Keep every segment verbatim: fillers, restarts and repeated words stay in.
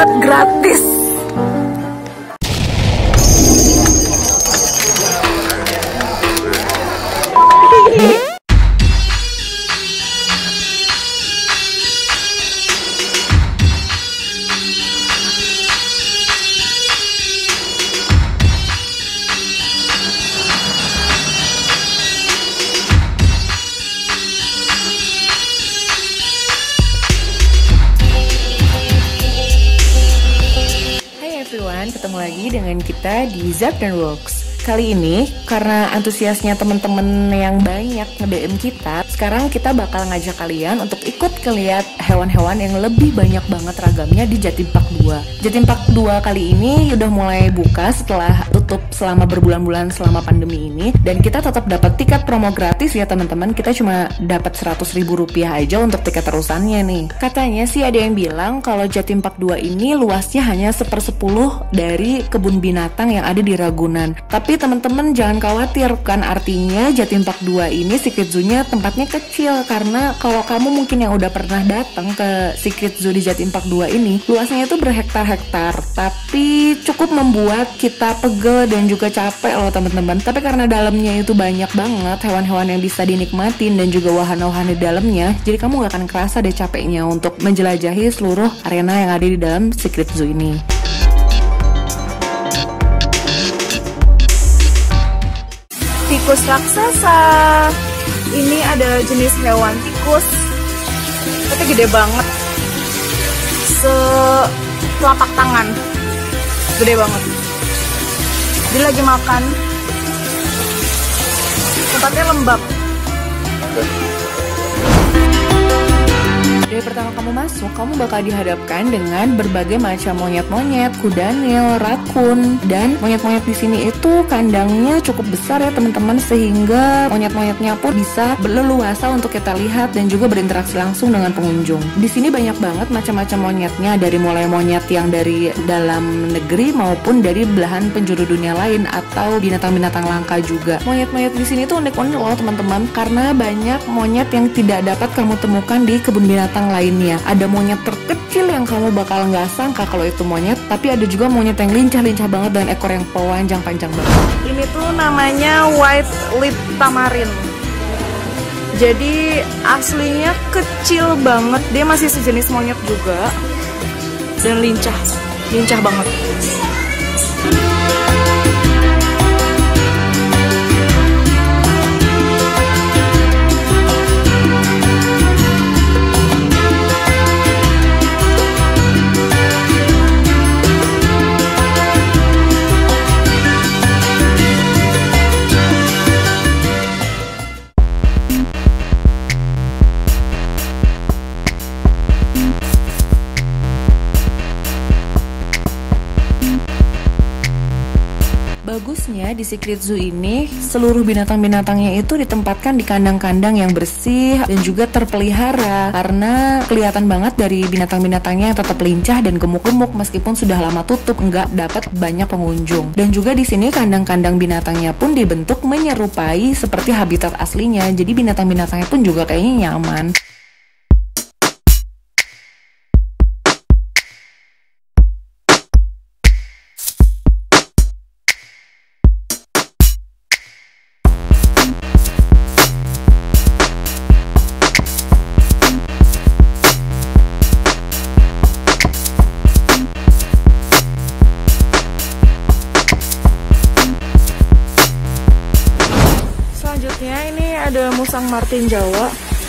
banget, gratis. Ketemu lagi dengan kita di Zap dan Works. Kali ini, karena antusiasnya teman-teman yang banyak nge-D M kita, sekarang kita bakal ngajak kalian untuk ikut ngeliat hewan-hewan yang lebih banyak banget ragamnya di Jatim Park dua. Jatim Park dua kali ini udah mulai buka setelah tutup selama berbulan-bulan selama pandemi ini, dan kita tetap dapat tiket promo gratis ya teman-teman. Kita cuma dapat seratus ribu rupiah aja untuk tiket terusannya nih. Katanya sih ada yang bilang kalau Jatim Park dua ini luasnya hanya sepersepuluh dari kebun binatang yang ada di Ragunan. Tapi teman-teman jangan khawatir, kan artinya Jatim Park dua ini Secret Zoo-nya tempatnya kecil. Karena kalau kamu mungkin yang udah pernah datang ke Secret Zoo di Jatim Park dua ini, luasnya itu berhektar-hektar, tapi cukup membuat kita pegel dan juga capek loh teman-teman. Tapi karena dalamnya itu banyak banget hewan-hewan yang bisa dinikmatin dan juga wahana-wahana di dalamnya, jadi kamu gak akan kerasa deh capeknya untuk menjelajahi seluruh arena yang ada di dalam Secret Zoo ini. Tikus raksasa. Ini ada jenis hewan tikus, tapi gede banget, se telapak tangan, gede banget. Dia lagi makan, tempatnya lembab. Dari pertama kamu masuk, kamu bakal dihadapkan dengan berbagai macam monyet-monyet, kudanil, rakun, dan monyet-monyet di sini itu kandangnya cukup besar ya teman-teman, sehingga monyet-monyetnya pun bisa berleluasa untuk kita lihat dan juga berinteraksi langsung dengan pengunjung. Di sini banyak banget macam-macam monyetnya, dari mulai monyet yang dari dalam negeri maupun dari belahan penjuru dunia lain atau binatang-binatang langka juga. Monyet-monyet di sini tuh unik-unik loh teman-teman, karena banyak monyet yang tidak dapat kamu temukan di kebun binatang lainnya. Ada monyet terkecil yang kamu bakal nggak sangka kalau itu monyet, tapi ada juga monyet yang lincah-lincah banget dan ekor yang panjang panjang banget. Ini tuh namanya white lip tamarin. Jadi aslinya kecil banget, dia masih sejenis monyet juga dan lincah, lincah banget. Bagusnya di Secret Zoo ini, seluruh binatang-binatangnya itu ditempatkan di kandang-kandang yang bersih dan juga terpelihara, karena kelihatan banget dari binatang-binatangnya yang tetap lincah dan gemuk-gemuk meskipun sudah lama tutup, nggak dapat banyak pengunjung. Dan juga di sini kandang-kandang binatangnya pun dibentuk menyerupai seperti habitat aslinya, jadi binatang-binatangnya pun juga kayaknya nyaman. Selanjutnya ini ada musang martin Jawa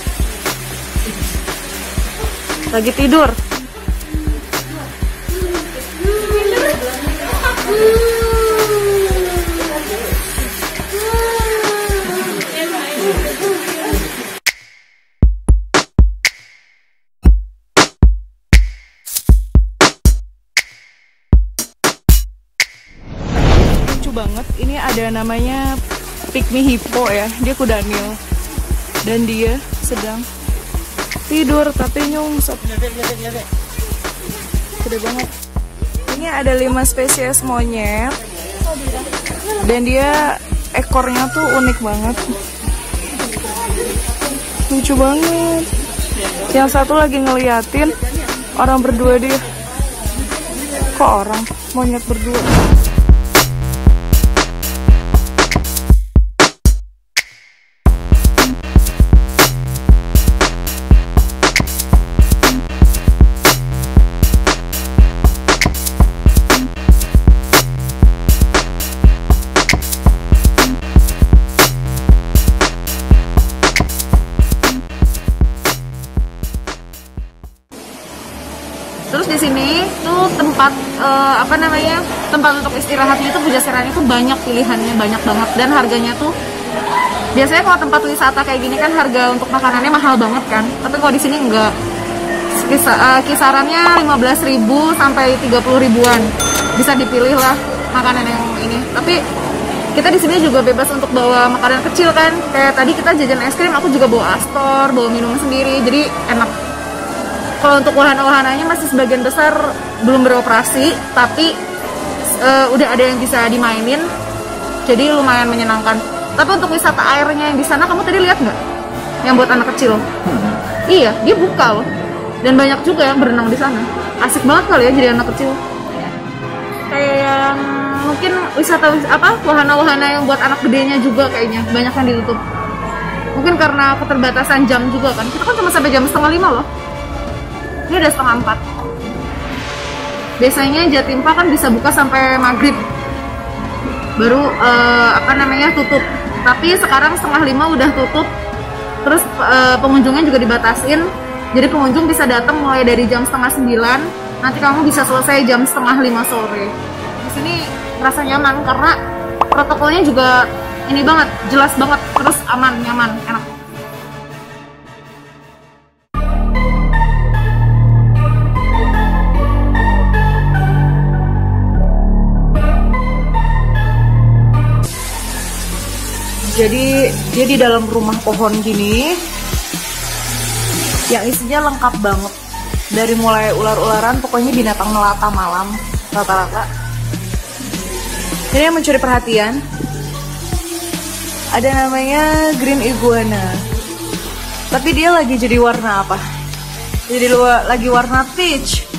lagi tidur. Lucu banget, ini ada namanya pygmy hippo ya, dia kudanil dan dia sedang tidur tapi nyungsep. Gede banget. Ini ada lima spesies monyet dan dia ekornya tuh unik banget, lucu banget. Yang satu lagi ngeliatin orang berdua dia. Kok orang monyet berdua? Terus di sini tuh tempat uh, apa namanya tempat untuk istirahatnya itu Pujaserani tuh banyak pilihannya, banyak banget, dan harganya tuh biasanya kalau tempat wisata kayak gini kan harga untuk makanannya mahal banget kan, tapi kalau di sini enggak. Kisa, uh, kisarannya lima belas ribu sampai tiga puluh ribuan, bisa dipilih lah makanan yang ini. Tapi kita di sini juga bebas untuk bawa makanan kecil kan, kayak tadi kita jajan es krim, aku juga bawa Astor, bawa minum sendiri, jadi enak. Kalau untuk wahana-wahananya masih sebagian besar belum beroperasi, tapi uh, udah ada yang bisa dimainin, jadi lumayan menyenangkan. Tapi untuk wisata airnya yang di sana, kamu tadi lihat nggak? Yang buat anak kecil? Hmm. Iya, dia buka loh. Dan banyak juga yang berenang di sana. Asik banget kali ya jadi anak kecil. Kayak yang mungkin wisata apa wahana-wahana yang buat anak gedenya juga kayaknya banyak yang ditutup. Mungkin karena keterbatasan jam juga kan. Kita kan cuma sampai jam setengah lima loh. Ini udah setengah empat. Biasanya Jatimpa kan bisa buka sampai maghrib, baru uh, apa namanya tutup. Tapi sekarang setengah lima udah tutup. Terus uh, pengunjungnya juga dibatasin. Jadi pengunjung bisa datang mulai dari jam setengah sembilan. Nanti kamu bisa selesai jam setengah lima sore. Di sini merasa nyaman karena protokolnya juga ini banget, jelas banget, terus aman, nyaman, enak. Jadi dia di dalam rumah pohon gini, yang isinya lengkap banget. Dari mulai ular-ularan, pokoknya binatang melata malam rata-rata. Ini yang mencuri perhatian. Ada namanya green iguana. Tapi dia lagi jadi warna apa? Jadi lagi warna peach.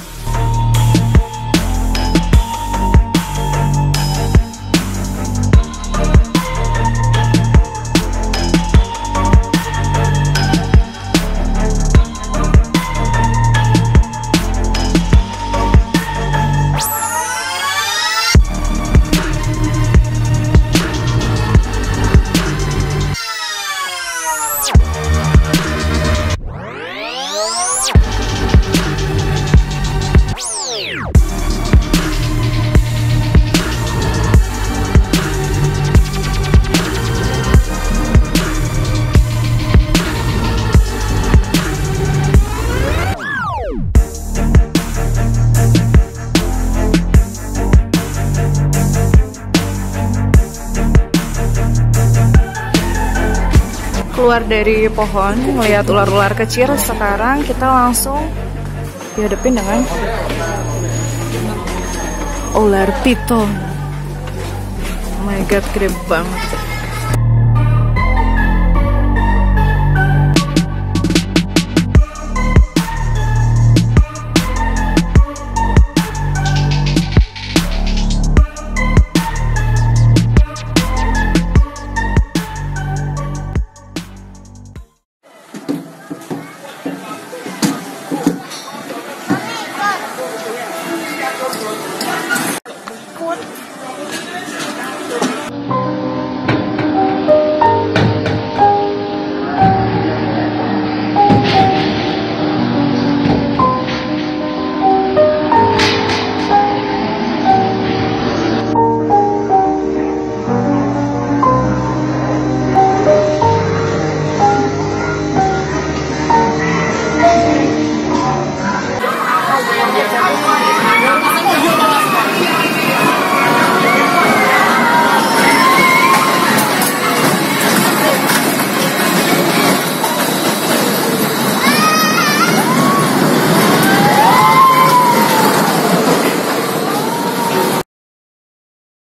Keluar dari pohon, melihat ular-ular kecil. Sekarang kita langsung dihadapin dengan ular piton. Oh my god, gede banget.